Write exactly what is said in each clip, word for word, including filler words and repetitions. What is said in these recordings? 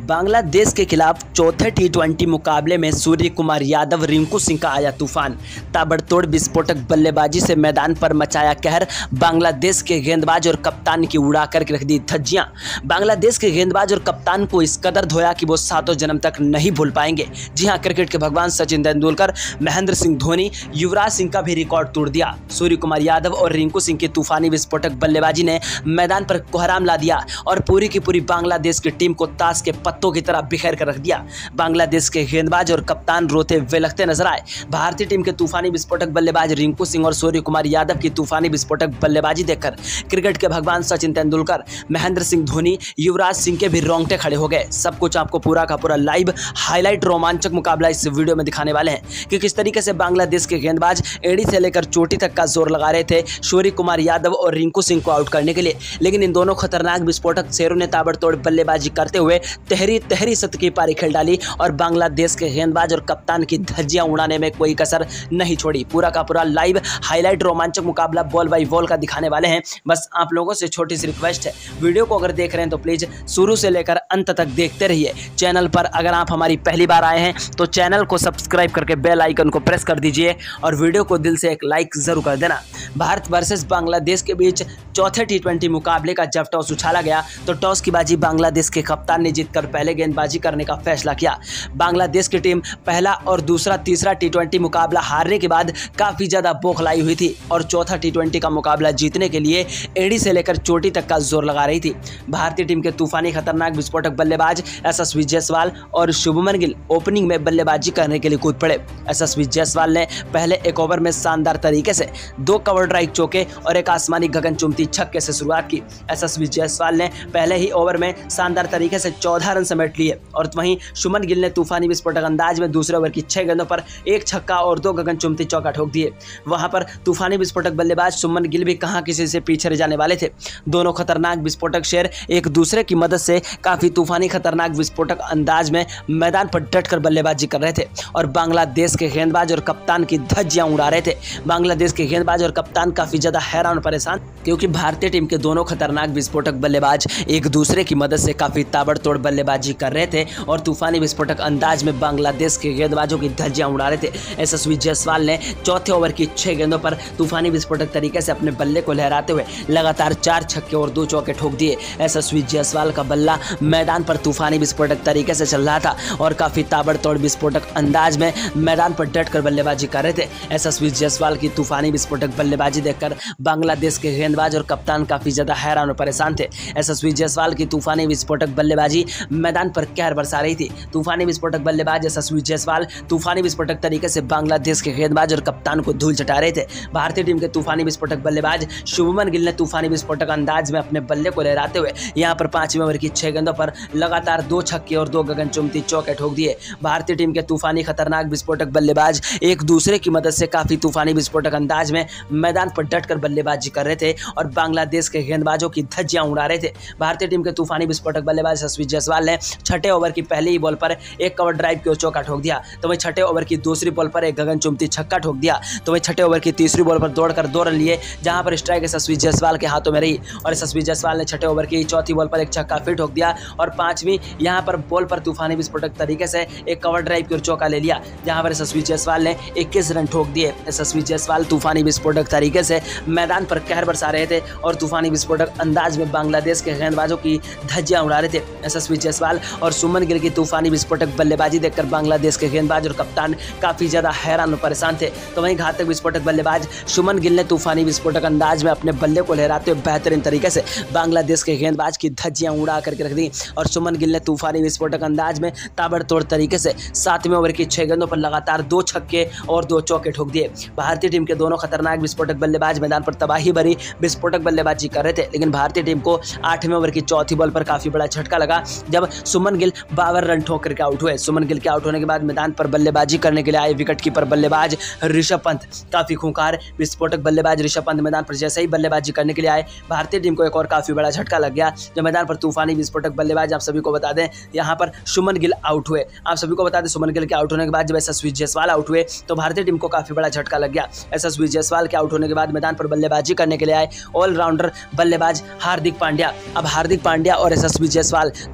बांग्लादेश के खिलाफ चौथे टी ट्वेंटी मुकाबले में सूर्य कुमार यादव रिंकू सिंह का आया तूफान। ताबड़तोड़ विस्फोटक बल्लेबाजी से मैदान पर मचाया कहर। बांग्लादेश के गेंदबाज और कप्तान की उड़ा करके रख दी धज्जियां। बांग्लादेश के गेंदबाज और कप्तान को इस कदर धोया कि वो सातों जन्म तक नहीं भूल पाएंगे। जी हां, क्रिकेट के भगवान सचिन तेंदुलकर, महेंद्र सिंह धोनी, युवराज सिंह का भी रिकॉर्ड तोड़ दिया। सूर्य कुमार यादव और रिंकू सिंह की तूफानी विस्फोटक बल्लेबाजी ने मैदान पर कोहराम ला दिया और पूरी की पूरी बांग्लादेश की टीम को ताश के पत्तों की तरह बिखेर कर रख दिया। बांग्लादेश के गेंदबाज और कप्तान रोते विलखते नजर आए। भारतीय टीम के तूफानी विस्फोटक बल्लेबाज रिंकू सिंह और सूर्य कुमार यादव की तूफानी विस्फोटक बल्लेबाजी देखकर क्रिकेट के भगवान सचिन तेंदुलकर, महेंद्र सिंह धोनी, युवराज सिंह के भी रोंगटे खड़े हो गए। सब कुछ आपको पूरा का पूरा लाइव हाईलाइट रोमांचक मुकाबला इस वीडियो में दिखाने वाले हैं कि किस तरीके से बांग्लादेश के गेंदबाज एड़ी से लेकर चोटी तक का जोर लगा रहे थे सूर्य कुमार यादव और रिंकू सिंह को आउट करने के लिए। लेकिन इन दोनों खतरनाक विस्फोटक शेरों ने ताबड़तोड़ बल्लेबाजी करते हुए तहरी तहरी सत की पारी खेल डाली और बांग्लादेश के गेंदबाज और कप्तान की धज्जियां उड़ाने में कोई कसर नहीं छोड़ी। पूरा का पूरा लाइव हाईलाइट रोमांचक मुकाबला बॉल बाई बॉल का दिखाने वाले हैं। बस आप लोगों से छोटी सी रिक्वेस्ट है, वीडियो को अगर देख रहे हैं तो प्लीज शुरू से लेकर अंत तक देखते रहिए। चैनल पर अगर आप हमारी पहली बार आए हैं तो चैनल को सब्सक्राइब करके बेल आइकन को प्रेस कर दीजिए और वीडियो को दिल से एक लाइक जरूर कर देना। भारत वर्सेस बांग्लादेश के बीच चौथे टी ट्वेंटी मुकाबले का जब टॉस उछाला गया तो टॉस की बाजी बांग्लादेश के कप्तान ने जीतकर पहले गेंदबाजी करने का फैसला किया। बांग्लादेश की टीम पहला और दूसरा तीसरा टी ट्वेंटी मुकाबला हारने के बाद काफी ज्यादा बौखलाई हुई थी और चौथा टी ट्वेंटी का मुकाबला जीतने के लिए एड़ी से लेकर चोटी तक का जोर लगा रही थी। भारतीय टीम के तूफानी खतरनाक विस्फोटक बल्लेबाज यशस्वी जायसवाल और शुभमन गिल ओपनिंग में बल्लेबाजी करने के लिए कूद पड़े। यशस्वी जायसवाल ने पहले एक ओवर में शानदार तरीके से दो कवर ड्राइव चौके और एक आसमानी गगनचुंबी छक्के से शुरुआत की। यशस्वी जायसवाल ने पहले ही ओवर में शानदार तरीके से चौदह रन समेट लिए और वहीं शुभमन गिल ने तूफानी विस्फोटक अंदाज में दूसरे ओवर की छह गेंदों पर एक छक्का और दो गगनचुंबी चौका ठोक दिए। वहां पर तूफानी विस्फोटक बल्लेबाज शुभमन गिल भी कहां किसी से पीछे रह जाने वाले थे। दोनों खतरनाक विस्फोटक शेर एक दूसरे की मदद से काफी तूफानी खतरनाक विस्फोटक अंदाज में मैदान पर डटकर बल्लेबाजी कर रहे थे और बांग्लादेश के गेंदबाज और कप्तान की धज्जियां उड़ा रहे थे। बांग्लादेश के गेंदबाज और कप्तान काफी ज्यादा हैरान और परेशान क्योंकि भारतीय टीम के दोनों खतरनाक विस्फोटक बल्लेबाज एक दूसरे की मदद से काफी ताबड़तोड़ बल्लेबाजी कर रहे थे और तूफानी विस्फोटक अंदाज में बांग्लादेश के गेंदबाजों की धज्जियां उड़ा रहे थे। यशस्वी जायसवाल ने चौथे ओवर की छह गेंदों पर तूफानी विस्फोटक तरीके से अपने बल्ले को लहराते हुए लगातार चार छक्के और दो चौके ठोक दिए। यशस्वी जायसवाल का बल्ला मैदान पर तूफानी विस्फोटक तरीके से चल रहा था और काफी ताबड़तोड़ विस्फोटक अंदाज में मैदान पर डटकर बल्लेबाजी कर रहे थे। यशस्वी जायसवाल की तूफानी विस्फोटक बल्लेबाजी देखकर बांग्लादेश के गेंदबाज और कप्तान काफी ज्यादा हैरान और परेशान थे। यशस्वी जायसवाल की तूफानी विस्फोटक बल्लेबाजी मैदान पर कहर बरसा रही थी। तूफानी विस्फोटक बल्लेबाज यशस्वी जायसवाल तूफानी विस्फोटक तरीके से बांग्लादेश के गेंदबाज और कप्तान को धूल चटा रहे थे। भारतीय टीम के तूफानी विस्फोटक बल्लेबाज शुभमन गिल ने तूफानी विस्फोटक अंदाज में अपने बल्ले को लहराते हुए यहां पर पांचवें ओवर की छह गेंदों पर लगातार दो छक्के और दो गगनचुंबी चौके ठोक दिए। भारतीय टीम के तूफानी खतरनाक विस्फोटक बल्लेबाज एक दूसरे की मदद से काफी तूफानी विस्फोटक अंदाज में मैदान पर डटकर बल्लेबाजी कर रहे थे और बांग्लादेश के गेंदबाजों की धज्जियां उड़ा रहे थे। भारतीय टीम के तूफानी विस्फोटक बल्लेबाज यशस्वी जायसवाल ने छठे ओवर की पहली ही बॉल पर एक कवर ड्राइव की चौका ठोक दिया तो वहीं छठे ओवर की दूसरी बॉल पर एक गगनचुंबी छक्का ठोक दिया तो वहीं छठे ओवर की तीसरी बॉल पर दौड़कर दो रन लिए जहां पर स्ट्राइक यशस्वी जायसवाल के हाथों में रही और यशस्वी जायसवाल ने छठे ओवर की चौथी बॉल पर एक छक्का फिर ठोक दिया और पांचवीं यहां पर बॉल पर तूफानी विस्फोटक तरीके से एक कवर ड्राइव की चौका ले लिया जहां पर यशस्वी जायसवाल ने इक्कीस रन ठोक दिए। यशस्वी जायसवाल तूफानी विस्फोटक तरीके से मैदान पर कहर बरसा रहे थे और तूफानी विस्फोटक अंदाज में बांग्लादेश के गेंदबाजों की धज्जियां उड़ा रहे थे। यशस्वी जायसवाल और शुभमन गिल की तूफानी विस्फोटक बल्लेबाजी देखकर बांग्लादेश के गेंदबाज और कप्तान काफी ज्यादा हैरान और परेशान थे तो वहीं घातक विस्फोटक बल्लेबाज शुभमन गिल ने तूफानी विस्फोटक अंदाज में अपने बल्ले को लहराते हुए बेहतरीन तरीके से बांग्लादेश के गेंदबाज की धज्जियां उड़ा करके रख दी और शुभमन गिल ने तूफानी विस्फोटक अंदाज में ताबड़तोड़ तरीके से सातवें ओवर की छह गेंदों पर लगातार दो छक्के और दो चौके ठोक दिए। भारतीय टीम के दोनों खतरनाक विस्फोटक बल्लेबाज मैदान पर तबाही भरी विस्फोटक बल्लेबाजी कर रहे थे लेकिन भारतीय टीम को आठवें ओवर की चौथी बॉल पर काफी बड़ा झटका लगा जब सुमन गिल बावन रन ठोक करके आउट हुए। सुमन गिल के आउट होने के बाद मैदान पर बल्लेबाजी करने के लिए आए विकेट कीपर बल्लेबाज ऋषभ पंत काफी खूंखार विस्फोटक बल्लेबाज ऋषभ पंत मैदान पर जैसे ही बल्लेबाजी करने के लिए आए भारतीय टीम को एक और काफी बड़ा झटका लग गया जब मैदान पर तूफानी विस्फोटक बल्लेबाज आप सभी को बता दें यहां पर शुभमन गिल आउट हुए। आप सभी को बता दें शुभमन गिल के आउट होने के बाद जब यशस्वी जायसवाल आउट हुए तो भारतीय टीम को काफी बड़ा झटका लग गया। यशस्वी जायसवाल के आउट होने के बाद मैदान पर बल्लेबाजी करने के लिए आए ऑलराउंडर बल्लेबाज हार्दिक पांड्या। अब हार्दिक पांड्या और यशस्वी जायसवाल दोनों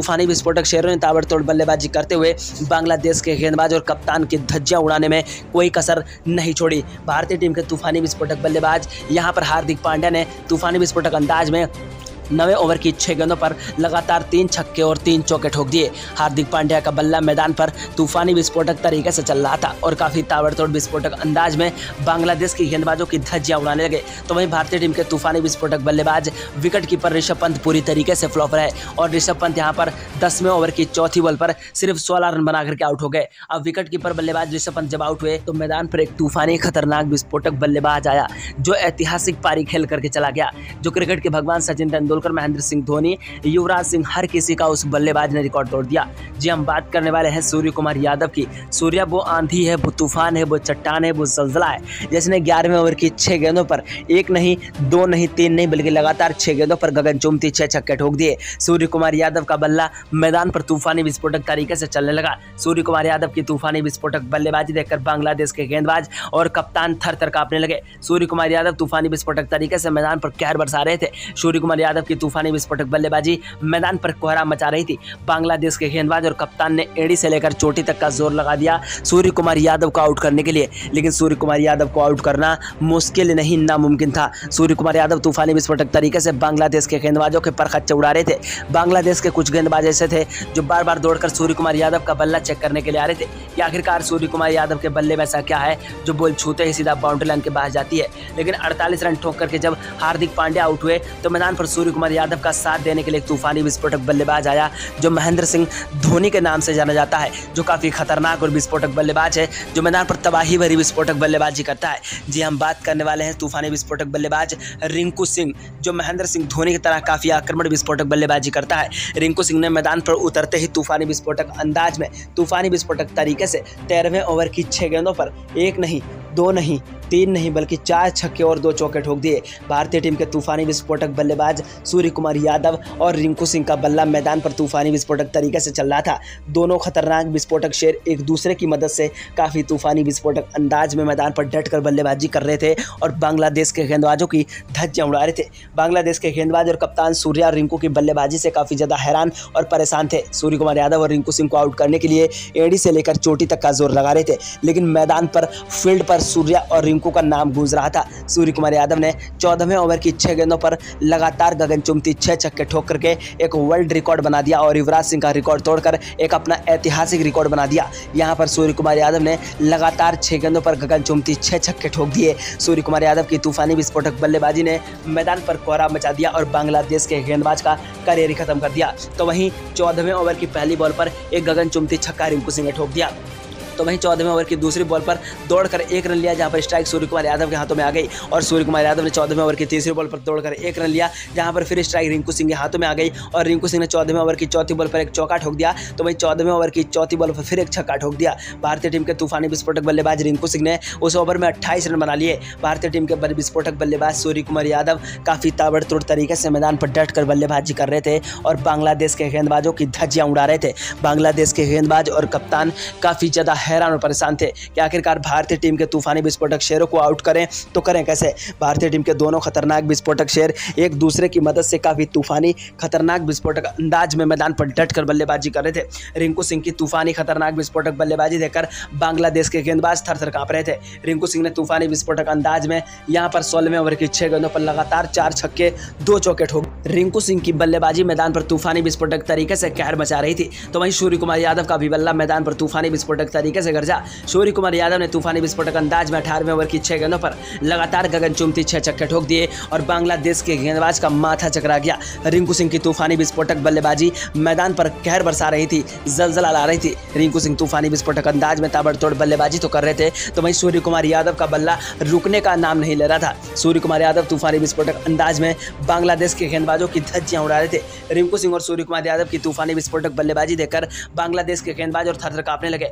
तूफानी विस्फोटक शेरों ने ताबड़तोड़ बल्लेबाजी करते हुए बांग्लादेश के गेंदबाज और कप्तान की धज्जियां उड़ाने में कोई कसर नहीं छोड़ी। भारतीय टीम के तूफानी विस्फोटक बल्लेबाज यहां पर हार्दिक पांड्या ने तूफानी विस्फोटक अंदाज में नवे ओवर की छह गेंदों पर लगातार तीन छक्के और तीन चौके ठोक दिए। हार्दिक पांड्या का बल्ला मैदान पर तूफानी विस्फोटक तरीके से चल रहा था और काफ़ी ताबड़तोड़ विस्फोटक अंदाज में बांग्लादेश के गेंदबाजों की धज्जियां उड़ाने लगे। तो वहीं भारतीय टीम के तूफानी विस्फोटक बल्लेबाज विकेट कीपर ऋषभ पंत पूरी तरीके से फ्लॉप रहे और ऋषभ पंत यहां पर दसवें ओवर की चौथी बॉल पर सिर्फ सोलह रन बना करके आउट हो गए। अब विकेट कीपर बल्लेबाज ऋषभ पंत जब आउट हुए तो मैदान पर एक तूफानी खतरनाक विस्फोटक बल्लेबाज आया जो ऐतिहासिक पारी खेल करके चला गया, जो क्रिकेट के भगवान सचिन तेंदुलकर, महेंद्र सिंह धोनी, युवराज सिंह, हर किसी का उस बल्लेबाज ने रिकॉर्ड तोड़ दिया। जी हम बात करने वाले हैं सूर्य कुमार यादव की। सूर्या वो आंधी है, वो तूफान है, वो चट्टान है, वो जलजला है जिसने ग्यारहवें ओवर की छह गेंदों पर एक नहीं, दो नहीं, तीन नहीं बल्कि लगातार छह गेंदों पर गगनचुंबी छह छक्के ठोक दिए। सूर्य कुमार यादव का बल्ला मैदान पर तूफानी विस्फोटक तरीके से चलने लगा। सूर्य कुमार यादव की तूफानी विस्फोटक बल्लेबाजी देखकर बांग्लादेश के गेंदबाज और कप्तान थर थर कांपने लगे। सूर्य कुमार यादव तूफानी विस्फोटक तरीके से मैदान पर कहर बरसा रहे थे। सूर्य कुमार यादव की तूफानी विस्फोटक बल्लेबाजी मैदान पर कोहरा मचा रही थी। बांग्लादेश के गेंदबाज और कप्तान ने एड़ी से लेकर चोटी तक का जोर लगा दिया सूर्य कुमार यादव को आउट करने के लिए, लेकिन सूर्य कुमार यादव को आउट करना मुश्किल नहीं, नामुमकिन था। सूर्य कुमार यादव तूफानी विस्फोटक तरीके से बांग्लादेश के गेंदबाजों के पर खच्चे उड़ा रहे थे। बांग्लादेश के कुछ गेंदबाज ऐसे थे जो बार बार दौड़कर सूर्य कुमार यादव का बल्ला चेक करने के लिए आ रहे थे कि आखिरकार सूर्य कुमार यादव के बल्ले में ऐसा क्या है जो बॉल छूते ही सीधा बाउंड्री लाइन के पास जाती है। लेकिन अड़तालीस रन ठोक करके जब हार्दिक पांड्या आउट हुए तो मैदान पर सूर्य कुमार यादव का साथ देने के लिए तूफानी विस्फोटक बल्लेबाज आया जो महेंद्र सिंह धोनी के नाम से जाना जाता है, जो काफी खतरनाक और विस्फोटक बल्लेबाज है जो मैदान पर तबाही भरी विस्फोटक बल्लेबाजी करता है। जी हम बात करने वाले हैं तूफानी विस्फोटक बल्लेबाज रिंकू सिंह, जो महेंद्र सिंह धोनी की तरह काफी आक्रमण विस्फोटक बल्लेबाजी करता है। रिंकू सिंह ने मैदान पर उतरते ही तूफानी विस्फोटक अंदाज में तूफानी विस्फोटक तरीके से तेरहवें ओवर की छह गेंदों पर एक नहीं, दो नहीं, तीन नहीं बल्कि चार छक्के और दो चौके ठोक दिए। भारतीय टीम के तूफानी विस्फोटक बल्लेबाज सूर्य कुमार यादव और रिंकू सिंह का बल्ला मैदान पर तूफानी विस्फोटक तरीके से चल रहा था। दोनों खतरनाक विस्फोटक शेर एक दूसरे की मदद से काफ़ी तूफानी विस्फोटक अंदाज में मैदान पर डटकर बल्लेबाजी कर रहे थे और बांग्लादेश के गेंदबाजों की धज्जियां उड़ा रहे थे। बांग्लादेश के गेंदबाज और कप्तान सूर्या और रिंकू की बल्लेबाजी से काफ़ी ज़्यादा हैरान और परेशान थे। सूर्य कुमार यादव और रिंकू सिंह को आउट करने के लिए एड़ी से लेकर चोटी तक का जोर लगा रहे थे, लेकिन मैदान पर फील्ड पर सूर्या और रिंकू का नाम गूंज रहा था। सूर्य कुमार यादव ने चौदहवें ओवर की छह गेंदों पर लगातार गगनचुंबी छह छक्के ठोक करके एक वर्ल्ड रिकॉर्ड बना दिया और युवराज सिंह का रिकॉर्ड तोड़कर एक अपना ऐतिहासिक रिकॉर्ड बना दिया। यहां पर सूर्य कुमार यादव ने लगातार छह गेंदों पर गगनचुंबी छह छक्के ठोक दिए। सूर्य कुमार यादव की तूफानी विस्फोटक बल्लेबाजी ने मैदान पर कोहरा मचा दिया और बांग्लादेश के गेंदबाज का करियर ही खत्म कर दिया। तो वहीं चौदहवें ओवर की पहली बॉल पर एक गगनचुंबी छक्का रिंकू सिंह ने ठोक दिया। तो वहीं चौदहवें ओवर की दूसरी बॉल पर दौड़कर एक रन लिया, जहां पर स्ट्राइक सूर्य कुमार यादव के हाथों में आ गई और सूर्य कुमार यादव ने चौदहवें ओवर की तीसरी बॉल पर दौड़कर एक रन लिया, जहां पर फिर स्ट्राइक रिंकू सिंह के हाथों में आ गई और रिंकू सिंह ने चौदहवें ओवर की चौथी बॉल पर एक चौका ठोक दिया। तो वहीं चौदहवें ओवर की चौथी बॉल पर फिर एक छक्का ठोक दिया। भारतीय टीम के तूफानी विस्फोटक बल्लेबाज रिंकू सिंह ने उस ओवर में अट्ठाईस रन बना लिए। भारतीय टीम के विस्फोटक बल्लेबाज सूर्य कुमार यादव काफ़ी ताबड़तोड़ तरीके से मैदान पर डटकर बल्लेबाजी कर रहे थे और बांग्लादेश के गेंदबाजों की धज्जियां उड़ा रहे थे। बांग्लादेश के गेंदबाज और कप्तान काफ़ी ज़्यादा हैरान और परेशान थे कि आखिरकार भारतीय टीम के तूफानी विस्फोटक शेरों को आउट करें तो करें कैसे। भारतीय टीम के दोनों खतरनाक विस्फोटक शेर एक दूसरे की मदद से काफी तूफानी खतरनाक विस्फोटक अंदाज में मैदान पर डटकर बल्लेबाजी कर रहे थे। रिंकू सिंह की तूफानी खतरनाक विस्फोटक बल्लेबाजी देखकर बांग्लादेश के गेंदबाज थर थर कांप रहे थे। रिंकू सिंह ने तूफानी विस्फोटक अंदाज में यहां पर सोलहवें ओवर की छह गेंदों पर लगातार चार छक्के दो चौके ठोक। रिंकू सिंह की बल्लेबाजी मैदान पर तूफानी विस्फोटक तरीके से कहर मचा रही थी। तो वहीं सूर्य कुमार यादव का भी बल्ला मैदान पर तूफानी विस्फोटक तरीके से गरजा। सूर्य कुमार यादव ने तूफानी विस्फोटक अंदाज में अठारहवें ओवर की छह गेंदों पर लगातार गगनचुंबी छह छक्के ठोक दिए और बांग्लादेश के गेंदबाज का माथा चकरा गया। रिंकू सिंह की तूफानी विस्फोटक बल्लेबाजी मैदान पर कहर बरसा रही थी, जलजला ला रही थी। रिंकू सिंह तूफानी विस्फोटक अंदाज में ताबड़तोड़ बल्लेबाजी तो कर रहे थे, तो वहीं सूर्य कुमार यादव का बल्ला रुकने का नाम नहीं ले रहा था। सूर्य कुमार यादव तूफानी विस्फोटक अंदाज में बांग्लादेश के गेंदबाजों की धज्जियां उड़ा रहे थे। रिंकू सिंह और सूर्य कुमार यादव की तूफानी विस्फोटक बल्लेबाजी देखकर बांग्लादेश के गेंदबाज और थर थर कांपने लगे। चौथा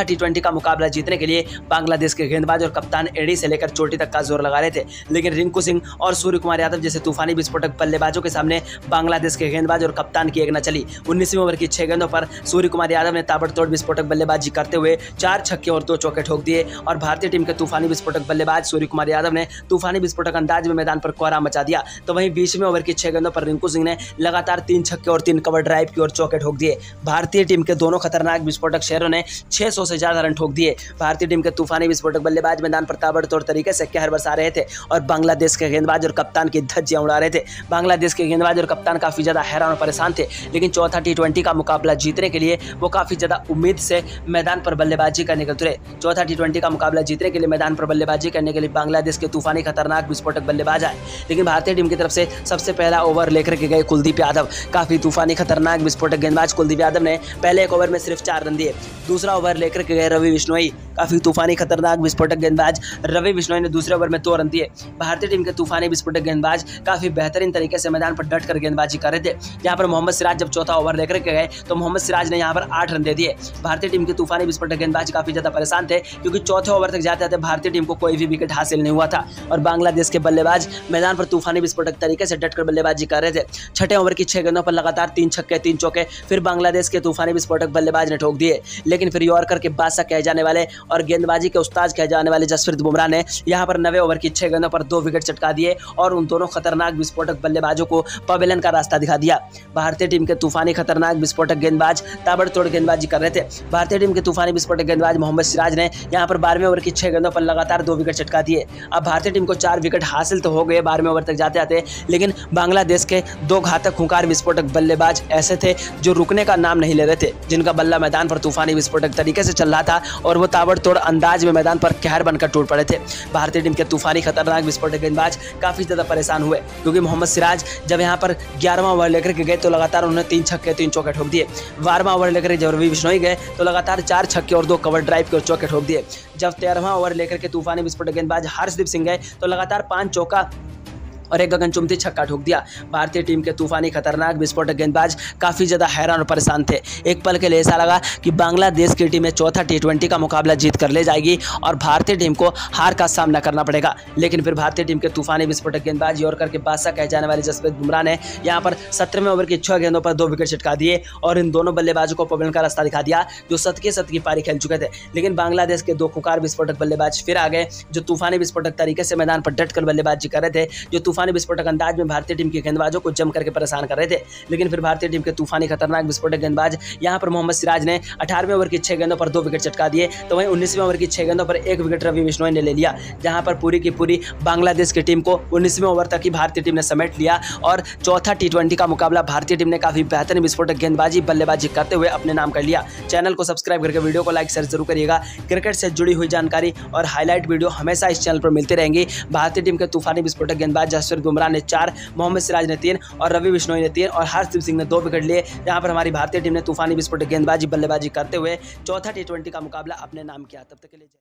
टी ट्वेंटी का मुकाबला जीतने के लिए बांग्लादेश के गेंदबाज और कप्तान एड़ी से लेकर चोटी तक का जोर लगा रहे थे, लेकिन रिंकू सिंह और सूर्य कुमार यादव जैसे तूफानी विस्फोटक बल्लेबाजों के सामने बांग्लादेश के गेंदबाज और कप्तान की एक न चली। उन्नीसवीं ओवर की छह गेंदों पर सूर्य कुमार यादव ने ताबड़तोड़ विस्फोटक बल्लेबाजी करते हुए चार छक्के और दो चौके ठोक दिए और भारतीय टीम के तूफानी विस्फोटक बल्लेबाज सूर्य कुमार यादव ने तूफानी विस्फोटक अंदाज में मैदान पर कोहराम मचा दिया। तो वहीं बीसवें ओवर की छह गेंदों पर रिंकू सिंह ने लगातार तीन छक्के और तीन कवर ड्राइव की और चौके ठोक दिए। भारतीय टीम के दोनों खतरनाक विस्फोटक शेरों ने छह सौ से ज्यादा रन ठोक दिए। भारतीय टीम के तूफानी विस्फोटक बल्लेबाज मैदान पर ताबड़तोड़ तरीके से कहर बरसा रहे थे और बांग्लादेश के गेंदबाज और कप्तान की धज्जियां उड़ा रहे थे। बांग्लादेश के गेंदबाज और कप्तान काफी ज्यादा हैरान और परेशान थे, लेकिन चौथा टी ट्वेंटी का मुकाबला जीतने के लिए वो काफी ज्यादा उम्मीद से मैदान पर बल्लेबाजी करने के उतरे। चौथा टी ट्वेंटी का मुकाबला जीतने के लिए मैदान पर बल्लेबाजी करने के लिए बांग्लादेश के तूफानी खतरनाक विस्फोटक बल्लेबाज आए, लेकिन भारतीय टीम की तरफ से सबसे पहला ओवर लेकर के गए कुलदीप यादव। काफी तूफानी खतरनाक विस्फोटक गेंदबाज कुलदीप यादव ने पहले एक ओवर में सिर्फ चार रन दिए। दूसरा ओवर लेकर के गए रवि बिश्नोई। काफी तूफानी खतरनाक विस्फोटक गेंदबाज रवि बिश्नोई ने दूसरे ओवर में दो रन दिए। भारतीय टीम के तूफानी विस्फोटक गेंदबाज काफी बेहतरीन तरीके से मैदान पर डट कर गेंदबाजी कर रहे थे। यहाँ पर मोहम्मद सिराज जब चौथा ओवर लेकर के गए तो मोहम्मद सिराज ने यहाँ पर आठ रन दे दिए। भारतीय टीम के तूफानी विस्फोटक गेंदबाज काफी ज्यादा परेशान थे, क्योंकि चौथे ओवर तक जाते जाते भारतीय टीम को कोई भी विकेट हासिल नहीं हुआ था और बांग्लादेश के बल्लेबाज मैदान पर तूफानी विस्फोटक तरीके से डटकर बल्लेबाजी कर रहे थे। छठे ओवर की छह गेंदों पर लगातार तीन छक्के तीन चौके फिर बांग्लादेश के तूफानी विस्फोटक बल्लेबाज ने ठोक दिए, लेकिन फिर यॉर्कर के बादशाह कहे जाने वाले और गेंदबाजी के उस्ताद कहे जाने वाले जसप्रीत बुमराह ने यहाँ पर नवे ओवर की छह गेंदों पर दो विकेट चटका दिए और उन दोनों खतरनाक विस्फोटक बल्लेबाजों को पवेलियन का रास्ता दिखा दिया। भारतीय टीम के तूफानी खतरनाक विस्फोटक गेंदबाज ताबड़तोड़ गेंदबाजी कर रहे थे। भारतीय टीम के तूफानी विस्फोटक गेंदबाज मोहम्मद सिराज ने यहाँ पर बारहवें ओवर की छह गेंदों पर लगातार दो विकेट चटका दिए। अब भारतीय टीम को चार विकेट हासिल तो हो गए बारहवें ओवर तक जाते जाते, लेकिन बांग्लादेश के दो घातक हुंकार विस्फोटक बल्लेबाज ऐसे थे जो रुकने का नाम नहीं ले रहे थे, जिनका बल्ला मैदान पर तूफानी विस्फोटक तरीके से चल रहा था और वो ताबड़तोड़ अंदाज में मैदान पर कहर बनकर टूट पड़े थे। भारतीय टीम के तूफानी खतरनाक विस्फोटक गेंदबाज काफी ज्यादा परेशान हुए, क्योंकि मोहम्मद सिराज जब यहाँ पर ग्यारहवां ओवर लेकर के गए तो लगातार उन्होंने तीन छक्के तीन चौके ठोक दिए। बारहवां ओवर लेकर जब रवि बिश्नोई गए तो लगातार चार छक्के और दो कवर ड्राइव के और चौके ठोक दिए। जब तेरहवां ओवर लेकर के तूफानी विस्फोटक गेंदबाज हर्षदीप सिंह गए तो लगातार पांच चौका और एक गगनचुंबी छक्का ठोक दिया। भारतीय टीम के तूफानी खतरनाक विस्फोटक गेंदबाज काफ़ी ज़्यादा हैरान और परेशान थे। एक पल के लिए ऐसा लगा कि बांग्लादेश की टीम चौथा टी ट्वेंटी का मुकाबला जीत कर ले जाएगी और भारतीय टीम को हार का सामना करना पड़ेगा, लेकिन फिर भारतीय टीम के तूफानी विस्फोटक गेंदबाज यॉर्कर के बादशाह कहे जाने वाले जसप्रीत बुमराह ने यहाँ पर सत्रहवें ओवर की छह गेंदों पर दो विकेट चटका दिए और इन दोनों बल्लेबाजों को पवेलियन का रास्ता दिखा दिया, जो सत के सत की पारी खेल चुके थे। लेकिन बांग्लादेश के दो खुकार विस्फोटक बल्लेबाज फिर आ गए, जो तूफानी विस्फोटक तरीके से मैदान पर डटकर बल्लेबाजी कर रहे थे, जो तूफानी विस्फोटक अंदाज में भारतीय टीम के गेंदबाजों को जम करके परेशान कर रहे थे। लेकिन फिर भारतीय टीम के तूफानी खतरनाक विस्फोटक गेंदबाज यहां पर मोहम्मद सिराज ने अठारहवें ओवर की छह गेंदों पर दो विकेट चटका दिए, तो वहीं उन्नीसवें ओवर की छह गेंदों पर एक विकेट रवि बिश्नोई ने ले लिया, जहां पर पूरी की पूरी बांग्लादेश की टीम को उन्नीसवें ओवर तक ही भारतीय टीम ने समेट लिया और चौथा टी ट्वेंटी का मुकाबला भारतीय टीम ने काफी बेहतरीन विस्फोटक गेंदबाजी बल्लेबाजी करते हुए अपने नाम कर लिया। चैनल को सब्सक्राइब करके वीडियो को लाइक शेयर जरूर करिएगा। क्रिकेट से जुड़ी हुई जानकारी और हाईलाइट वीडियो हमेशा इस चैनल पर मिलती रहेंगी। भारतीय टीम के तूफानी विस्फोटक गेंदबाज जसप्रीत बुमराह ने चार, मोहम्मद सिराज ने तीन और रवि बिश्नोई ने तीन और हर्षदीप सिंह ने दो विकेट लिए। यहाँ पर हमारी भारतीय टीम ने तूफानी विस्फोटक गेंदबाजी बल्लेबाजी करते हुए चौथा टी ट्वेंटी का मुकाबला अपने नाम किया। तब तक के लिए